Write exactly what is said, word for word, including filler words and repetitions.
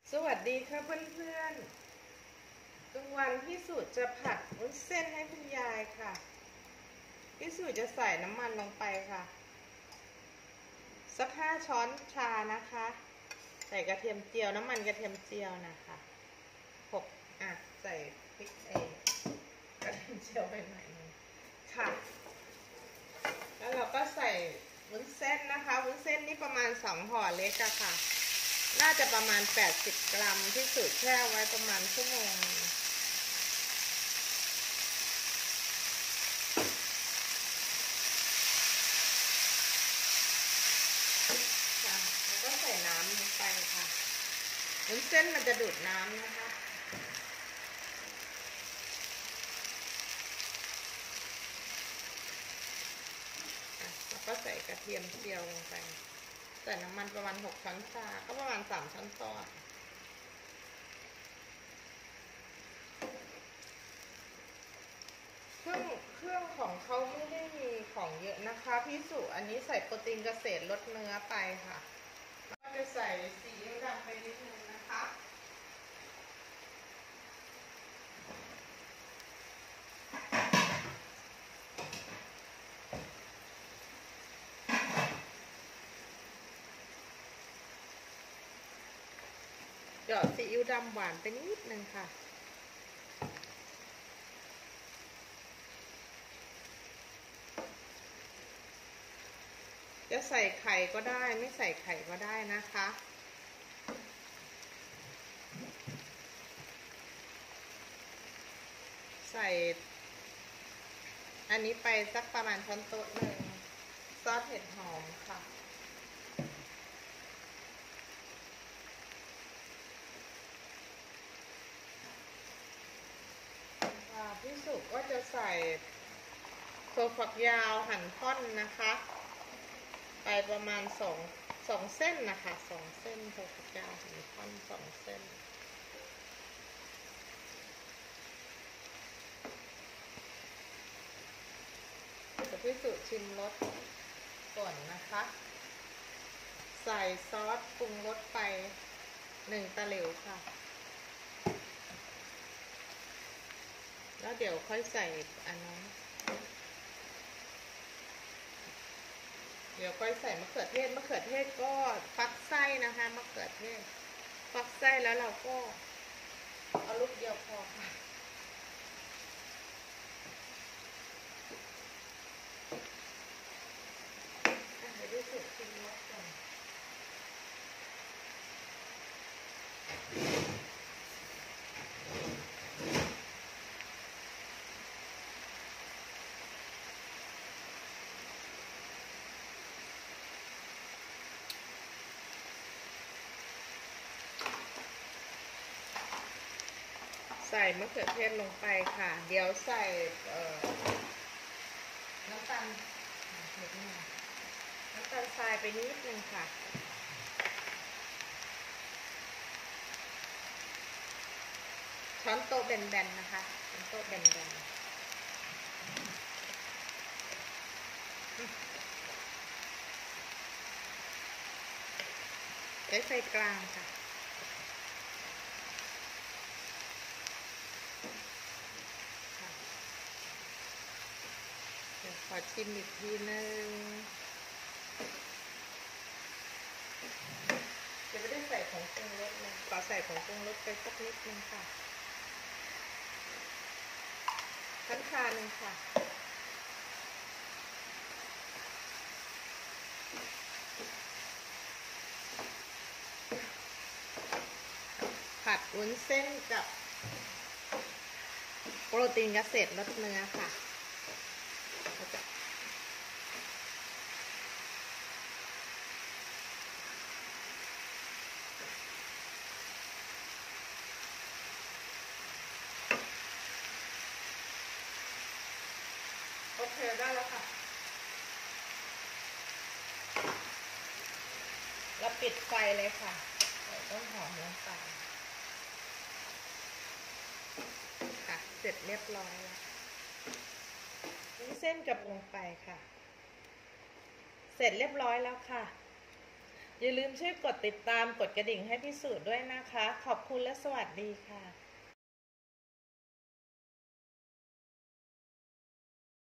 สวัสดีค่ะเพื่อนๆกลางวันพี่สุจะผัดวุ้นเส้นให้คุณยายค่ะพี่สุจะใส่น้ำมันลงไปค่ะสักห้าช้อนชานะคะใส่กระเทียมเจียวน้ำมันกระเทียมเจียวนะคะหกอ่ะใส่พริกเองกระเทียมเจียวไปหน่อยนึงค่ะแล้วเราก็ใส่วุ้นเส้นนะคะวุ้นเส้นนี่ประมาณสองห่อเล็กอะค่ะน่าจะประมาณแปดสิบกรัมที่สุดแช่ไว้ประมาณชั่วโมงค่ะแล้วก็ใส่น้ำลงไปค่ะวุ้นเส้นมันจะดูดน้ำนะคะแล้วก็ใส่กระเทียมเจียวลงไปใส่น้ำมันประมาณหกช้อนชาก็ประมาณสามช้อนโต๊ะเครื่องเครื่องของเขาไม่ได้มีของเยอะนะคะพี่สุอันนี้ใส่โปรตีนเกษตรลดเนื้อไปค่ะก็จะใส่ซีอิ๊วดำไปนิดนึงนะคะหยอดซีอิ๊วดำหวานไปนิดนึงค่ะจะใส่ไข่ก็ได้ไม่ใส่ไข่ก็ได้นะคะใส่อันนี้ไปสักประมาณช้อนโต๊ะหนึ่งซอสเห็ดหอมค่ะพี่สุก็จะใส่โซฝักยาวหั่นท่อนนะคะไปประมาณสองสองเส้นนะคะสองเส้นโซฝักยาวหั่นท่อนสองเส้นจะพี่สุชิมรสก่อนนะคะใส่ซอสปรุงรสไปหนึ่งตะหลิวค่ะแล้วเดี๋ยวค่อยใส่อันนั้นเดี๋ยวค่อยใส่มะเขือเทศมะเขือเทศก็ฟักไส้นะคะมะเขือเทศฟักไส้แล้วเราก็เอาลูกเดียวพอค่ะเดี๋ยวดูสูตรชิมรสก่อนใส่มะเขือเทศลงไปค่ะเดี๋ยวใส่น้ำตาลเล็กน้อยน้ำตาลทรายไปนิดนึงค่ะช้อนโต๊ะแบนๆนะคะช้อนโต๊ะแบนๆใช้ไฟกลางค่ะเดี๋ยวขอชิมอีกทีนึงจะไม่ได้ใส่ผงปรุงรสเลยขอใส่ผงปรุงรสไปสักนิดนึงค่ะช้อนชาหนึ่งค่ะผัดวุ้นเส้นกับโปรตีนเกษตรลดเนื้อค่ะโอเคได้แล้วค่ะแล้วปิดไฟเลยค่ะใส่ต้นหอมลงไปค่ะเสร็จเรียบร้อยแล้ววุ้นเส้นกับลงไปค่ะเสร็จเรียบร้อยแล้วค่ะอย่าลืมช่วยกดติดตามกดกระดิ่งให้พี่สุด้วยนะคะขอบคุณและสวัสดีค่ะ